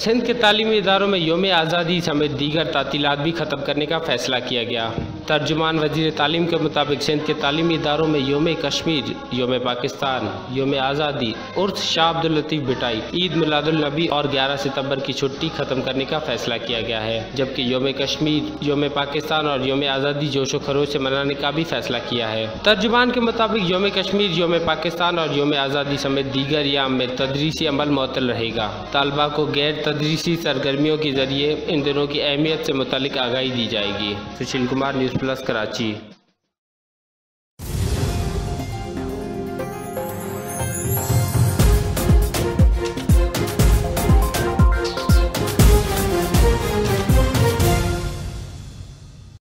سندھ کے تعلیمی اداروں میں یوم آزادی سمیت دیگر تعطیلات بھی ختم کرنے کا فیصلہ کیا گیا۔ ترجمان وزیر تعلیم کے مطابق سندھ کے تعلیمی اداروں میں یوم کشمیر، یوم پاکستان، یوم آزادی، عرس شاہ عبداللطیف بھٹائی، عید میلاد النبی اور 11 ستمبر کی چھٹی ختم کرنے کا فیصلہ کیا گیا ہے، جبکہ یوم کشمیر، یوم پاکستان اور یوم آزادی جوش و خروش سے منانے کا بھی فیصلہ کیا ہے۔ ترجمان کے مطابق یوم کشمیر، یوم پاکستان اور یوم آزادی سمیت دیگر ایام میں تدریسی عمل معطل رہے گا۔ طلباء کو غیر تدریسی سرگرمیوں کے ذریعے ان دنوں کی اہمیت سے متعلق آگاہی دی جائے گی۔ Sushil Kumar, news plus, Karachi.